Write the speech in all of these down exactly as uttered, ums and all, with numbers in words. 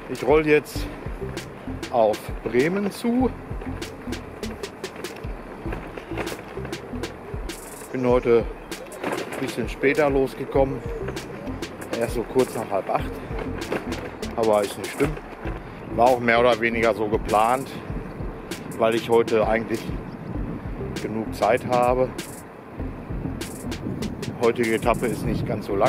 Ich rolle jetzt auf Bremen zu. Bin heute ein bisschen später losgekommen, erst so kurz nach halb acht, aber ist nicht schlimm. War auch mehr oder weniger so geplant, weil ich heute eigentlich genug Zeit habe. Die heutige Etappe ist nicht ganz so lang.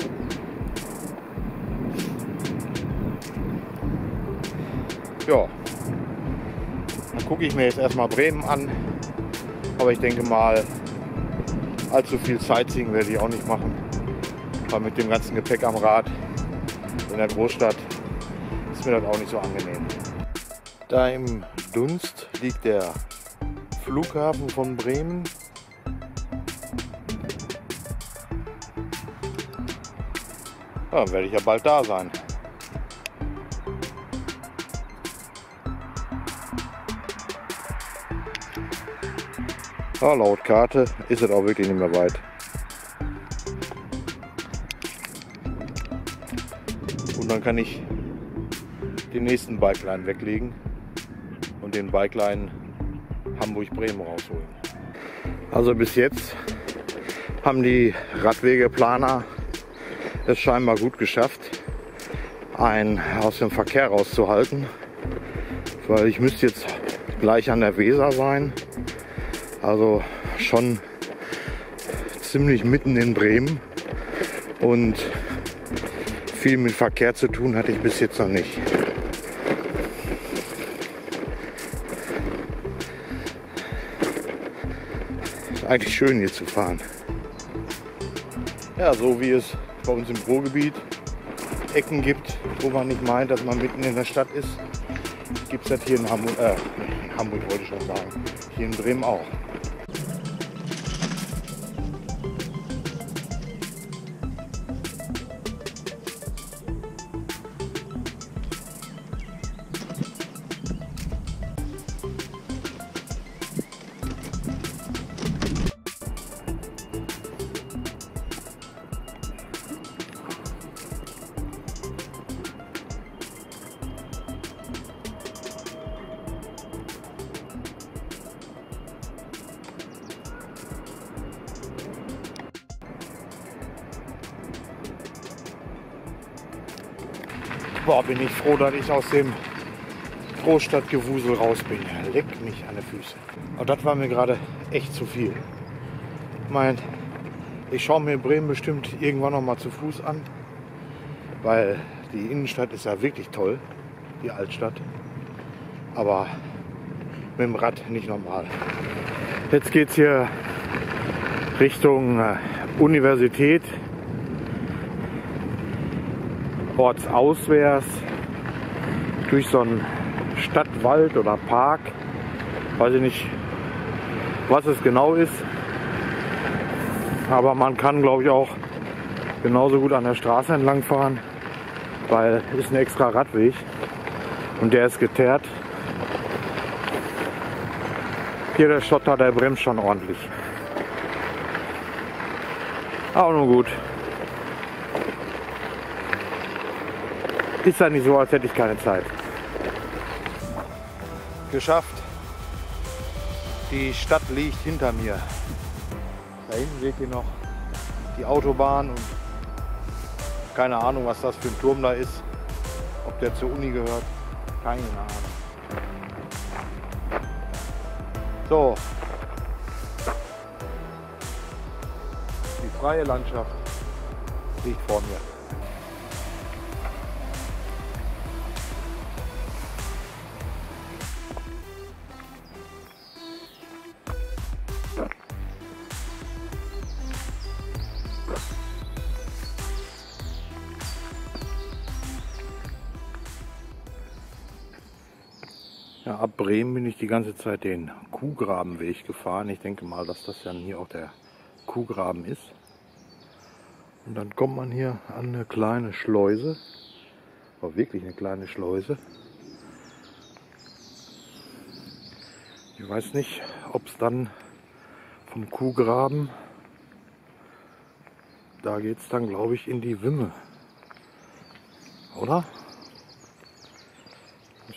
Ja, dann gucke ich mir jetzt erstmal Bremen an, aber ich denke mal, allzu viel Sightseeing werde ich auch nicht machen, weil mit dem ganzen Gepäck am Rad in der Großstadt ist mir das auch nicht so angenehm. Da im Dunst liegt der Flughafen von Bremen. Ja, dann werde ich ja bald da sein. Ja, laut Karte ist es auch wirklich nicht mehr weit. Und dann kann ich den nächsten Bikeline weglegen und den Bikeline Hamburg-Bremen rausholen. Also bis jetzt haben die Radwegeplaner es scheinbar gut geschafft, einen aus dem Verkehr rauszuhalten, weil ich müsste jetzt gleich an der Weser sein. Also schon ziemlich mitten in Bremen und viel mit Verkehr zu tun hatte ich bis jetzt noch nicht. Ist eigentlich schön hier zu fahren. Ja, so wie es bei uns im Ruhrgebiet Ecken gibt, wo man nicht meint, dass man mitten in der Stadt ist, gibt es das hier in Hamburg, äh, in Hamburg wollte ich schon sagen, hier in Bremen auch. Boah, bin ich froh, dass ich aus dem Großstadtgewusel raus bin. Leck mich an die Füße. Aber das war mir gerade echt zu viel. Ich meine, ich schaue mir Bremen bestimmt irgendwann noch mal zu Fuß an, weil die Innenstadt ist ja wirklich toll, die Altstadt. Aber mit dem Rad nicht normal. Jetzt geht es hier Richtung äh, Universität. Ortsauswärts durch so einen Stadtwald oder Park. Weiß ich nicht, was es genau ist. Aber man kann, glaube ich, auch genauso gut an der Straße entlang fahren, weil es ist ein extra Radweg und der ist geteert. Hier der Schotter, der bremst schon ordentlich. Aber nun gut. Ist ja nicht so, als hätte ich keine Zeit. Geschafft. Die Stadt liegt hinter mir. Da hinten seht ihr noch die Autobahn und keine Ahnung, was das für ein Turm da ist. Ob der zur Uni gehört, keine Ahnung. So. Die freie Landschaft liegt vor mir. Ja, ab Bremen bin ich die ganze Zeit den Kuhgrabenweg gefahren. Ich denke mal, dass das dann hier auch der Kuhgraben ist. Und dann kommt man hier an eine kleine Schleuse. Aber wirklich eine kleine Schleuse. Ich weiß nicht, ob es dann vom Kuhgraben, da geht es dann, glaube ich, in die Wimme. Oder?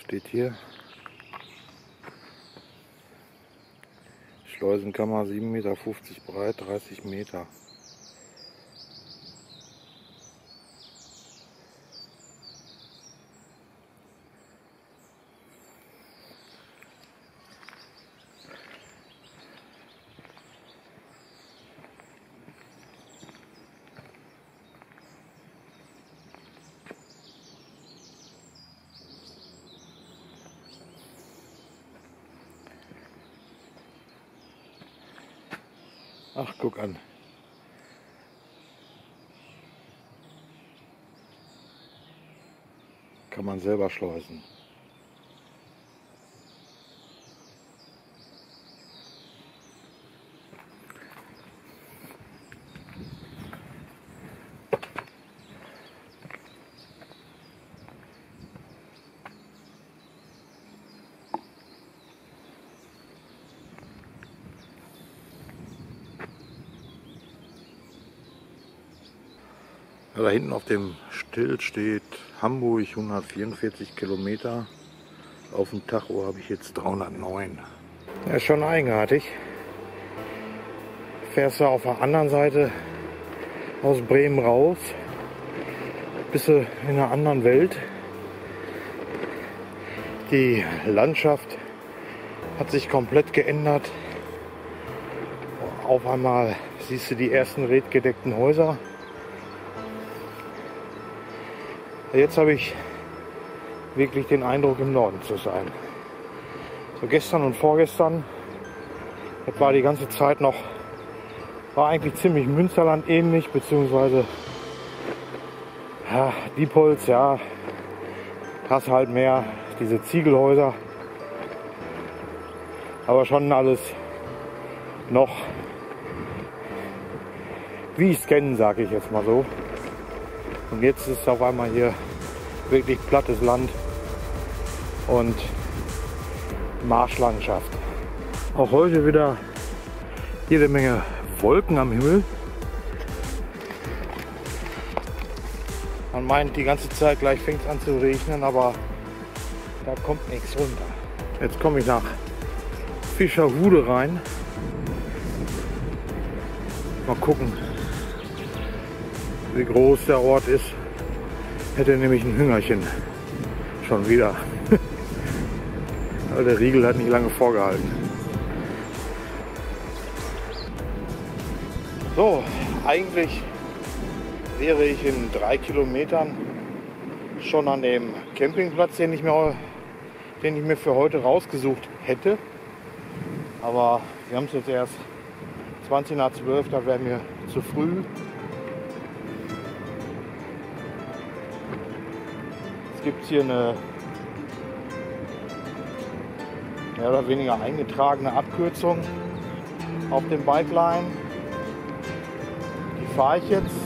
Steht hier. Schleusenkammer sieben Meter fünfzig breit, dreißig Meter. Ach, guck an. Kann man selber schleusen. Da hinten auf dem Schild steht Hamburg hundertvierundvierzig Kilometer. Auf dem Tacho habe ich jetzt dreihundertneun. Ja, ist schon eigenartig. Fährst du auf der anderen Seite aus Bremen raus, bist du in einer anderen Welt. Die Landschaft hat sich komplett geändert. Auf einmal siehst du die ersten redgedeckten Häuser. Jetzt habe ich wirklich den Eindruck, im Norden zu sein. So gestern und vorgestern, das war die ganze Zeit noch, war eigentlich ziemlich Münsterland ähnlich, beziehungsweise ja, Diepholz, ja, hast halt mehr diese Ziegelhäuser, aber schon alles noch, wie ich es kenne, sage ich jetzt mal so. Und jetzt ist auf einmal hier wirklich plattes Land und Marschlandschaft. Auch heute wieder jede Menge Wolken am Himmel. Man meint die ganze Zeit, gleich fängt es an zu regnen, aber da kommt nichts runter. Jetzt komme ich nach Fischerhude rein. Mal gucken, wie groß der Ort ist. Hätte nämlich ein Hüngerchen. Schon wieder. Aber der Riegel hat nicht lange vorgehalten. So, eigentlich wäre ich in drei Kilometern schon an dem Campingplatz, den ich mir, den ich mir für heute rausgesucht hätte. Aber wir haben es jetzt erst zwanzig nach zwölf, da wäre mir zu früh. Gibt es hier eine mehr oder weniger eingetragene Abkürzung auf dem Bikeline. Die fahre ich jetzt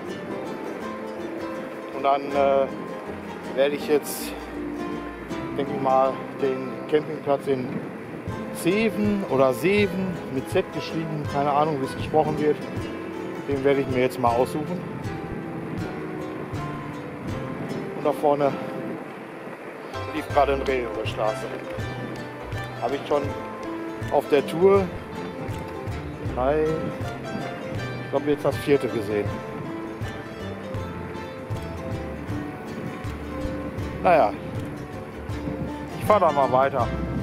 und dann äh, werde ich jetzt, denke ich mal, den Campingplatz in Zeven oder Seven mit Z geschrieben, keine Ahnung, wie es gesprochen wird, den werde ich mir jetzt mal aussuchen. Und da vorne lief gerade ein Reh über die Straße. Habe ich schon auf der Tour drei, ich glaube jetzt das vierte gesehen. Naja, ich fahre da mal weiter.